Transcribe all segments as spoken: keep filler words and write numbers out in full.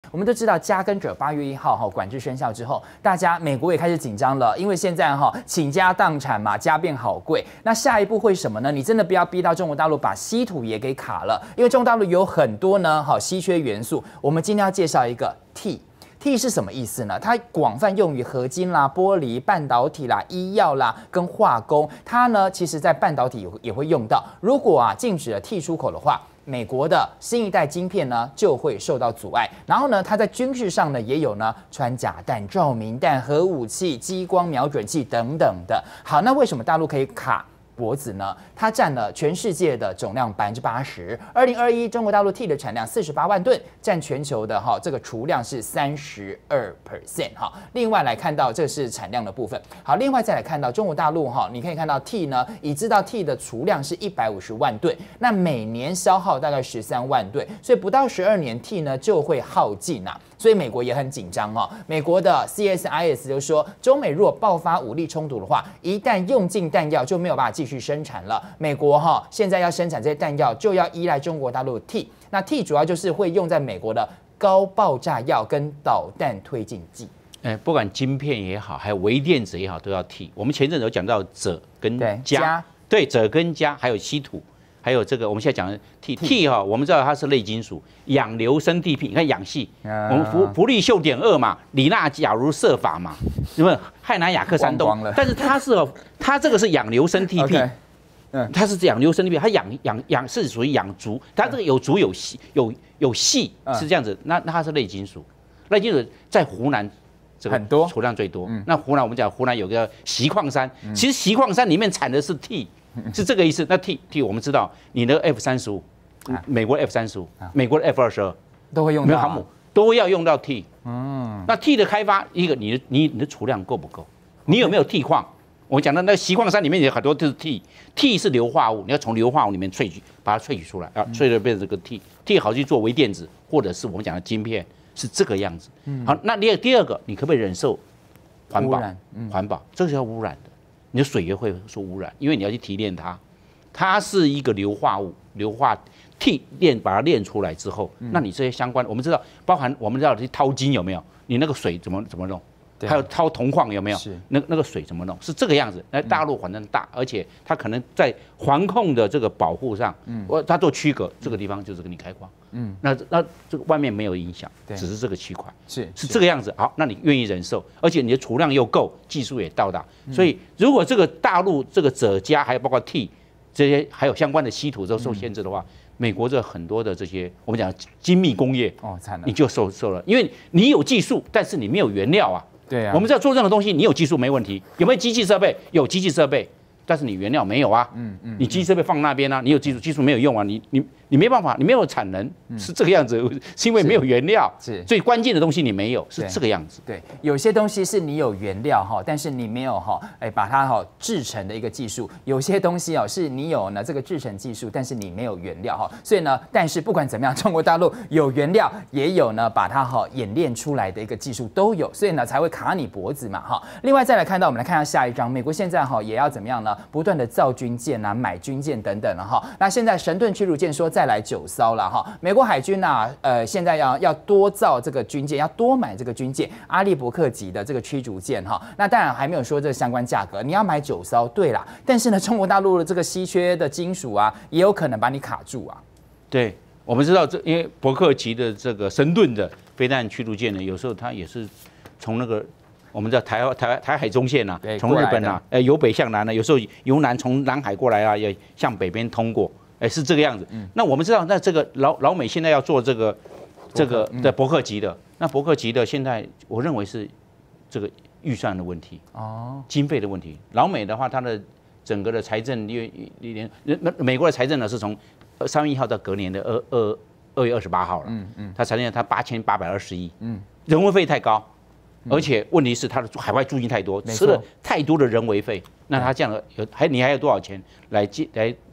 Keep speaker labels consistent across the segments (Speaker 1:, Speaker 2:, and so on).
Speaker 1: 我们都知道加跟者八月一号哈管制生效之后，大家美国也开始紧张了，因为现在哈倾家荡产嘛，家变好贵。那下一步会什么呢？你真的不要逼到中国大陆把稀土也给卡了，因为中国大陆有很多呢好稀缺元素。我们今天要介绍一个 T。T 是什么意思呢？它广泛用于合金啦、玻璃、半导体啦、医药啦跟化工。它呢，其实在半导体也会用到。如果啊禁止了 T 出口的话，美国的新一代晶片呢就会受到阻碍。然后呢，它在军事上呢也有呢穿甲弹、照明弹、核武器、激光瞄准器等等的。好，那为什么大陆可以卡脖子呢？它占了全世界的总量百分之八十。二零二一中国大陆 T 的产量四十八万吨，占全球的哈这个储量是三十二 percent 哈。另外来看到这是产量的部分。好，另外再来看到中国大陆哈，你可以看到 T 呢，已知道 T 的储量是一百五十万吨，那每年消耗大概十三万吨，所以不到十二年 T 呢就会耗尽啊。所以美国也很紧张哦。美国的 C S I S 就说，中美若爆发武力冲突的话，一旦用尽弹药就没有办法继续生产了。美国哈现在要生产这些弹药，就要依赖中国大陆的 T。那 T 主要就是会用在美国的高爆炸药跟导弹推进剂。
Speaker 2: 哎，不管晶片也好，还有微电子也好，都要 T。我们前阵子有讲到锗跟镓，对，锗跟镓，还有稀土。还有这个，我们现在讲的 T T 哈，我们知道它是类金属，氧硫生地坯。你看氧系，我们氟氟氯溴碘二嘛，李娜假如设法嘛，是不是？氦氖氩氪三氡，但是它是哦，它这个是氧硫生地坯，嗯，它是氧硫生地坯，它氧氧氧是属于氧族，它这个有族有系有有系是这样子，那那它是类金属，类金属在湖南。这个
Speaker 1: 很多
Speaker 2: 储量最多。那湖南我们讲湖南有个锡矿山，其实锡矿山里面产的是 T， 是这个意思。那 T T 我们知道，你的 F 三十五，美国的 F 三十五，美国的 F 二十二
Speaker 1: 都会用到，
Speaker 2: 没有航母都要用到 T。嗯，那 T 的开发，一个你的你你的储量够不够？你有没有 T 矿？我讲的那锡矿山里面有很多都是 T，T 是硫化物，你要从硫化物里面萃取，把它萃取出来，啊，萃取变成这个 T，T 好去做微电子，或者是我们讲的晶片。是这个样子，好，那第二第二个，你可不可以忍受环保？环保，这个是要污染的，你的水也会受污染，因为你要去提炼它，它是一个硫化物，硫化提炼把它炼出来之后，那你这些相关，我们知道，包含我们知道去掏金有没有？你那个水怎么怎么弄？还有掏铜矿有没有？那那个水怎么弄？是这个样子。那大陆反正大，而且它可能在环控的这个保护上，嗯，它做区隔，这个地方就是给你开矿，嗯，那那这个外面没有影响，只是这个区块是是这个样子。好，那你愿意忍受，而且你的储量又够，技术也到达，所以如果这个大陆这个锗镓还有包括 T 这些还有相关的稀土都受限制的话，美国这很多的这些我们讲精密工业哦，惨了，你就受受了，因为你有技术，但是你没有原料啊。对啊，我们知道做任何东西，你有技术没问题，有没有机器设备？有机器设备，但是你原料没有啊。嗯嗯，你机器设备放那边啊，你有技术，技术没有用啊，你你你没办法，你没有产能，是这个样子，是因为没有原料。是最关键的东西你没有，是这个样子。
Speaker 1: 对，有些东西是你有原料哈，但是你没有哈，哎，把它哈制成的一个技术。有些东西哦，是你有呢这个制成技术，但是你没有原料哈。所以呢，但是不管怎么样，中国大陆有原料，也有呢把它哈演练出来的一个技术都有，所以呢才会卡你脖子嘛哈。另外再来看到，我们来看下下一章，美国现在哈也要怎么样呢？不断的造军舰啊，买军舰等等了哈。那现在神盾驱逐舰说再来九艘了哈。美国海军啊，呃，现在要要多造这个军舰，要多买这个军舰，阿利伯克级的这个驱逐舰哈。那当然还没有说这个相关价格，你要买九艘，对啦。但是呢，中国大陆的这个稀缺的金属啊，也有可能把你卡住啊。
Speaker 2: 对，我们知道这因为伯克级的这个神盾的飞弹驱逐舰呢，有时候它也是从那个。我们知道台台台海中线啊，从日本啊，呃由北向南呢，有时候由南从南海过来啊，也向北边通过，哎是这个样子。那我们知道，那这个老老美现在要做这个这个的伯克级的，那伯克级的现在我认为是这个预算的问题哦，经费的问题。老美的话，它的整个的财政月年，美国的财政呢是从三月一号到隔年的二二二月二十八号了，嗯嗯，它财政它八千八百二十亿，嗯，人为费太高。而且问题是它的海外驻军太多，吃了太多的人为费，那他这样有还你还有多少钱来接来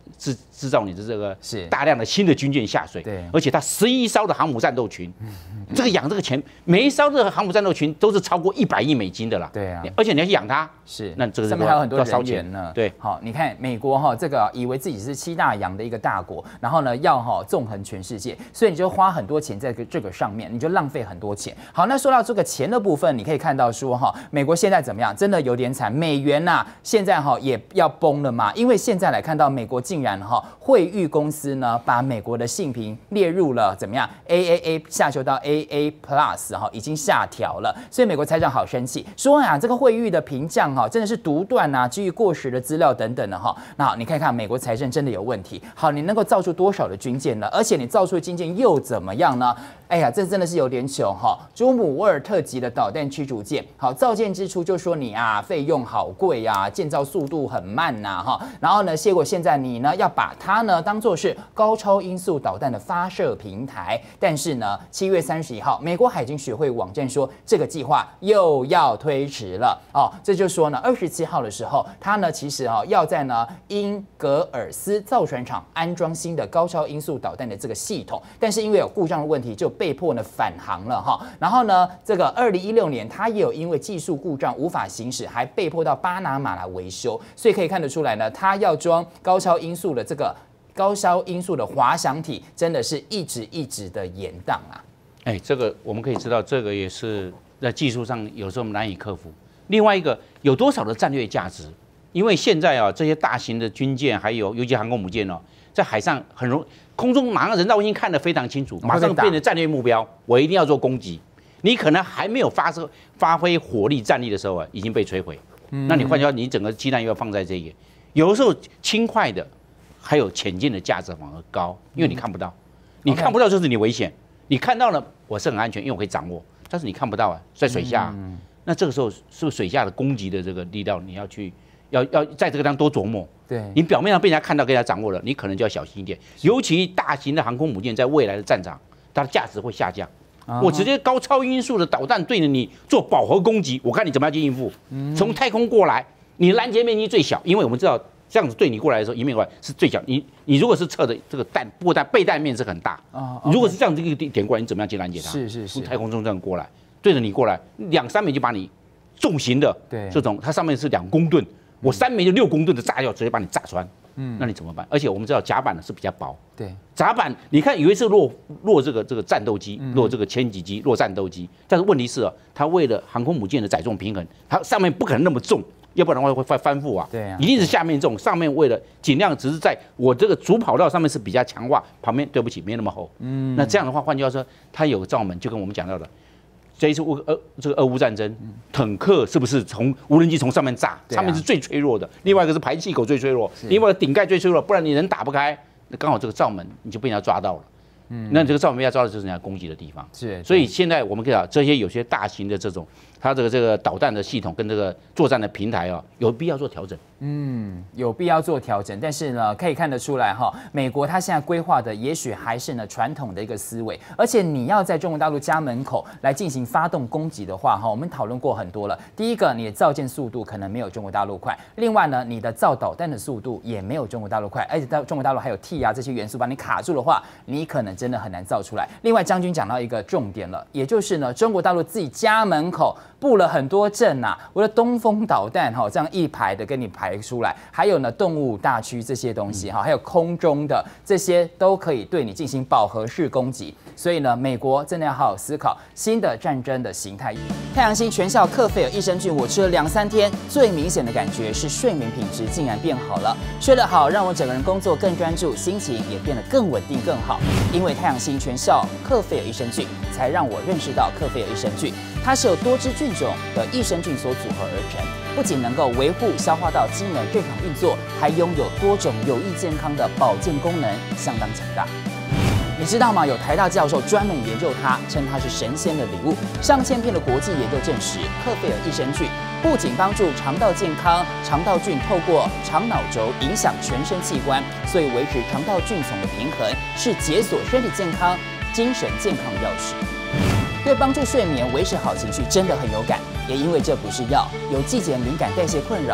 Speaker 2: 制制造你的这个
Speaker 1: 是
Speaker 2: 大量的新的军舰下水，
Speaker 1: 对，
Speaker 2: 而且它十一艘的航母战斗群，这个养这个钱，每一艘的航母战斗群都是超过一百亿美金的啦，
Speaker 1: 对啊，
Speaker 2: 而且你要去养它，
Speaker 1: 是，
Speaker 2: 那这个
Speaker 1: 上面还有很多人员呢，
Speaker 2: 对，
Speaker 1: 好，你看美国哈，这个以为自己是七大洋的一个大国，然后呢要哈纵横全世界，所以你就花很多钱在这个上面，你就浪费很多钱。好，那说到这个钱的部分，你可以看到说哈，美国现在怎么样？真的有点惨，美元呐、啊、现在哈也要崩了嘛，因为现在来看到美国竟然哈惠誉公司呢把美国的信评列入了怎么样 A A A 下修到 A A Plus 哈，已经下调了，所以美国财长好生气，说呀这个惠誉的评降哈真的是独断啊，基于过时的资料等等的哈。那好，你看看美国财政真的有问题。好，你能够造出多少的军舰呢？而且你造出的军舰又怎么样呢？哎呀，这真的是有点糗哈！朱姆沃尔特级的导弹驱逐舰，好，造舰之初就说你啊，费用好贵啊，建造速度很慢呐、啊、哈。然后呢，结果现在你呢要把它呢当做是高超音速导弹的发射平台，但是呢，七月三十一号，美国海军学会网站说这个计划又要推迟了哦。这就说呢，二十七号的时候，它呢其实啊、哦、要在呢英格尔斯造船厂安装新的高超音速导弹的这个系统，但是因为有故障的问题，就被迫呢返航了哈。然后呢，这个二零一六年，它也有因为技术故障无法行驶，还被迫到巴拿马来维修。所以可以看得出来呢，它要装高超音速的这个高超音速的滑翔体，真的是一直一直的延宕啊。
Speaker 2: 哎，这个我们可以知道，这个也是在技术上有时候难以克服。另外一个，有多少的战略价值？因为现在啊，这些大型的军舰还有尤其航空母舰哦，在海上很容空中马上人造卫星看得非常清楚，马上变成战略目标，我一定要做攻击。你可能还没有发射发挥火力战力的时候啊，已经被摧毁。那你换句话，你整个鸡蛋又要放在这个，有的时候轻快的还有潜舰的价值反而高，因为你看不到，你看不到就是你危险，你看到了我是很安全，因为我可以掌握，但是你看不到啊，在水下、啊。那这个时候是不是水下的攻击的这个力道，你要去要要在这个当多琢磨。对，你表面上被人家看到、被人家掌握了，你可能就要小心一点。尤其大型的航空母舰在未来的战场，它的价值会下降。我直接高超音速的导弹对着你做饱和攻击，我看你怎么样去应付。从太空过来，你拦截面积最小，因为我们知道这样子对你过来的时候，迎面过来是最小。你你如果是侧的这个弹波弹背弹面是很大，如果是这样这个点过来，你怎么样去拦截它？是是是，从太空中这样过来。对着你过来，两三枚就把你重型的这种，它上面是两公吨，我三枚就六公吨的炸药直接把你炸穿，嗯，那你怎么办？而且我们知道甲板呢是比较薄，对，甲板你看以为是落落这个这个战斗机，落这个歼击机，落战斗机，但是问题是啊，它为了航空母舰的载重平衡，它上面不可能那么重，要不然的话会翻翻覆啊，对啊，一定是下面重，上面为了尽量只是在我这个主跑道上面是比较强化，旁边对不起没那么厚，嗯，那这样的话，换句话说，它有罩门，就跟我们讲到的。这一次乌俄这个俄乌战争，坦克是不是从无人机从上面炸？上面是最脆弱的，另外一个是排气口最脆弱，另外一个顶盖最脆弱，不然你人打不开，那刚好这个罩门你就被人家抓到了。嗯，那这个罩门被人家抓到就是人家攻击的地方。是，所以现在我们可以讲，这些有些大型的这种，它这个这个导弹的系统跟这个作战的平台啊，有必要做调整。
Speaker 1: 嗯，有必要做调整，但是呢，可以看得出来哈，美国它现在规划的也许还是呢传统的一个思维，而且你要在中国大陆家门口来进行发动攻击的话哈，我们讨论过很多了。第一个，你的造舰速度可能没有中国大陆快；另外呢，你的造导弹的速度也没有中国大陆快，而且到中国大陆还有 T 啊这些元素把你卡住的话，你可能真的很难造出来。另外，将军讲到一个重点了，也就是呢，中国大陆自己家门口布了很多阵呐、啊，我的东风导弹哈，这样一排的跟你排出来，还有呢动物大区这些东西哈，还有空中的这些都可以对你进行饱和式攻击。所以呢，美国真的要好好思考新的战争的形态。太阳星全效克菲尔益生菌，我吃了两三天，最明显的感觉是睡眠品质竟然变好了，睡得好让我整个人工作更专注，心情也变得更稳定更好。因为太阳星全效克菲尔益生菌，才让我认识到克菲尔益生菌，它是由多支菌种的益生菌所组合而成，不仅能够维护消化道机能正常运作，还拥有多种有益健康的保健功能，相当强大。你知道吗？有台大教授专门研究它，称它是神仙的礼物。上千篇的国际研究证实，克菲尔益生菌不仅帮助肠道健康，肠道菌透过肠脑轴影响全身器官，所以维持肠道菌丛的平衡是解锁身体健康、精神健康的钥匙。对帮助睡眠、维持好情绪真的很有感，也因为这不是药，有季节敏感、代谢困扰、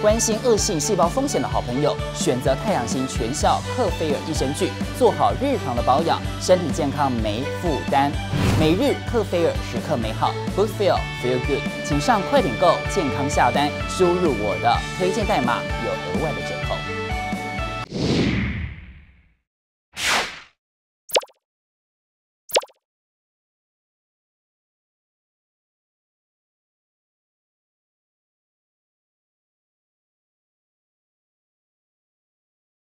Speaker 1: 关心恶性细胞风险的好朋友，选择太阳型全效克菲尔益生菌，做好日常的保养，身体健康没负担。每日克菲尔，时刻美好 ，Good Feel Feel Good， 请上快点购健康下单，输入我的推荐代码，有额外的折扣。